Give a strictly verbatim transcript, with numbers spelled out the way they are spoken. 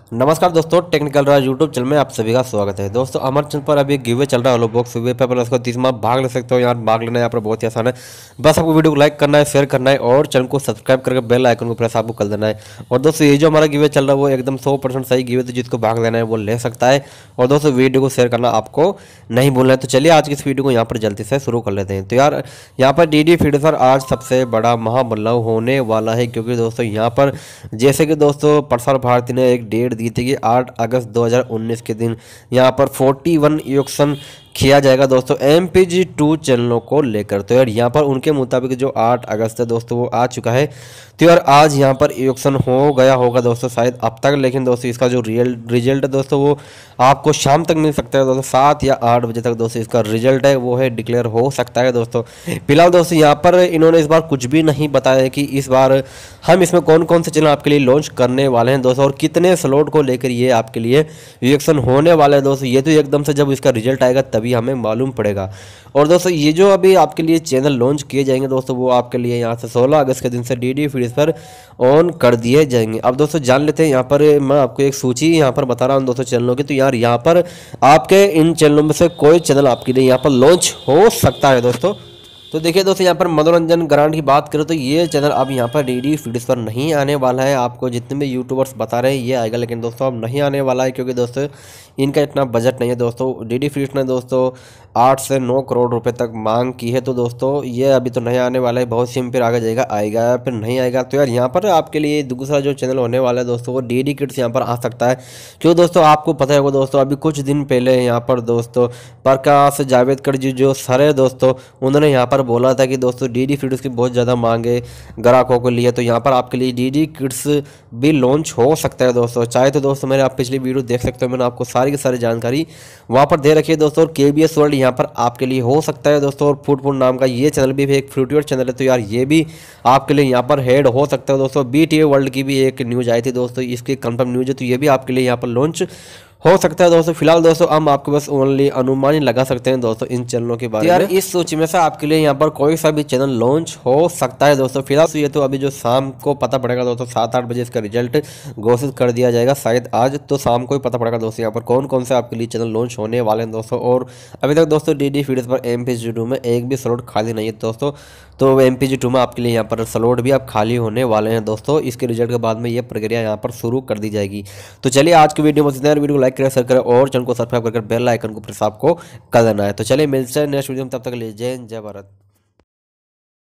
नमस्कार दोस्तों, टेक्निकल राज YouTube channel में आप सभी का स्वागत है। दोस्तों हमारे चैनल पर अभी गिवे चल रहा है, लो बॉक्स गिवे पे पर उसको तीस माह भाग ले सकते हो। यार भाग लेना यहाँ पर बहुत ही आसान है। बस आपको वीडियो को लाइक करना है, शेयर करना है और चैनल को सब्सक्राइब करके बेल आइकन को प्रेस आपको कर देना है। और दोस्तों ये जो हमारा गिवे चल रहा है वो एकदम सौ परसेंट सही गिवे, तो जिसको भाग लेना है वो ले सकता है। और दोस्तों वीडियो को शेयर करना आपको नहीं भूलना है। तो चलिए आज की इस वीडियो को यहाँ पर जल्दी से शुरू कर लेते हैं। तो यार यहाँ पर डी डी फीड पर आज सबसे बड़ा महाबदलाव होने वाला है, क्योंकि दोस्तों यहाँ पर जैसे कि दोस्तों प्रसार भारती ने एक डेट दी थी कि आठ अगस्त दो हज़ार उन्नीस के दिन यहाँ पर इकतालीस ऑक्शन किया जाएगा दोस्तों एम पी जी टू चैनलों को लेकर। तो यार यहाँ पर उनके मुताबिक जो आठ अगस्त है दोस्तों वो आ चुका है। तो यार आज यहाँ पर ऑक्शन हो गया होगा दोस्तों शायद अब तक, लेकिन दोस्तों इसका जो रियल रिजल्ट है दोस्तों वो आपको शाम तक मिल सकता है दोस्तों। सात या आठ बजे तक दोस्तों इसका रिजल्ट है वो है डिक्लेयर हो सकता है दोस्तों। फिलहाल दोस्तों यहाँ पर इन्होंने इस बार कुछ भी नहीं बताया कि इस बार हम इसमें कौन कौन से चैनल आपके लिए लॉन्च करने वाले हैं दोस्तों, और कितने स्लॉट को लेकर ये आपके लिए ऑक्शन होने वाला है दोस्तों। ये तो एकदम से जब इसका रिजल्ट आएगा तभी हमें मालूम पड़ेगा। और दोस्तों ये जो अभी आपके लिए चैनल लॉन्च किए जाएंगे दोस्तों वो आपके लिए यहाँ से सोलह अगस्त के दिन से डी डी फीड पर ऑन कर दिए जाएंगे। अब दोस्तों जान लेते हैं, यहाँ पर मैं आपको एक सूची यहाँ पर बता रहा हूँ दोस्तों चैनलों की। तो यार यहाँ पर आपके इन चैनलों में से कोई चैनल आपके लिए यहाँ पर लॉन्च हो सकता है दोस्तों। तो देखिए दोस्तों यहाँ पर मनोरंजन ग्रांड की बात करें तो ये चैनल अब यहाँ पर डी डी फीड्स पर नहीं आने वाला है। आपको जितने भी यूट्यूबर्स बता रहे हैं ये आएगा, लेकिन दोस्तों अब नहीं आने वाला है, क्योंकि दोस्तों इनका इतना बजट नहीं है दोस्तों। डी डी फीड्स ने दोस्तों आठ से नौ करोड़ रुपए तक मांग की है, तो दोस्तों ये अभी तो नहीं आने वाला है। बहुत सिम फिर आगे जाएगा, आएगा फिर नहीं आएगा। तो यार यहाँ पर आपके लिए दूसरा जो चैनल होने वाला है दोस्तों वो डी डी किड्स यहाँ पर आ सकता है। क्यों दोस्तों आपको पता होगा दोस्तों अभी कुछ दिन पहले यहाँ पर दोस्तों प्रकाश जावेदकर जी जो सर है दोस्तों उन्होंने यहाँ पर बोला था कि दोस्तों डी डी किड्स की बहुत ज़्यादा मांग है ग्राहकों के लिए। तो यहाँ पर आपके लिए डी डी किड्स भी लॉन्च हो सकता है दोस्तों। चाहे तो दोस्तों मेरे आप पिछली वीडियो देख सकते हो, मैंने आपको सारी की सारी जानकारी वहाँ पर दे रखी है दोस्तों। और के बी एस वर्ल्ड यहाँ पर आपके लिए हो सकता है दोस्तों। और फूड फूड नाम का ये चैनल भी एक फ्रूटवेयर चैनल है, तो यार ये भी आपके लिए यहाँ पर हेड हो सकता है दोस्तों। बी टी ए वर्ल्ड की भी एक न्यूज़ आई थी दोस्तों, इसकी कंफर्म न्यूज़ है, तो ये भी आपके लिए यहाँ पर लॉन्च हो सकता है दोस्तों। फिलहाल दोस्तों हम आपको बस ओनली अनुमान ही लगा सकते हैं दोस्तों इन चैनलों के बारे में। यार इस सूची में से आपके लिए यहाँ पर कोई सा भी चैनल लॉन्च हो सकता है दोस्तों। फिलहाल ये तो अभी जो शाम को पता पड़ेगा दोस्तों, सात आठ बजे इसका रिजल्ट घोषित कर दिया जाएगा शायद आज, तो शाम को ही पता पड़ेगा दोस्तों यहाँ पर कौन कौन से आपके लिए चैनल लॉन्च होने वाले हैं दोस्तों। और अभी तक दोस्तों डी डी फीड्स पर एम पी जी टू में एक भी स्लॉट खाली नहीं है दोस्तों। तो एम पी जी टू में आपके लिए यहाँ पर स्लॉट भी आप खाली होने वाले हैं दोस्तों। इसके रिजल्ट के बाद में ये प्रक्रिया यहाँ पर शुरू कर दी जाएगी। तो चलिए आज की वीडियो में इतना, वीडियो को लाइक करें, शेयर करें और चैनल को सब्सक्राइब करके बेल आइकन को प्रेस आपको कर देना है। तो चलिए मिलते हैं नेक्स्ट वीडियो में, तब तक के लिए जय हिंद जय भारत।